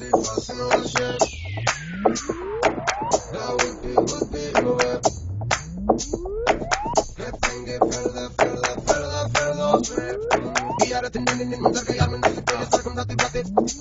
Vi är ett in, där kan jag men det är sakon att det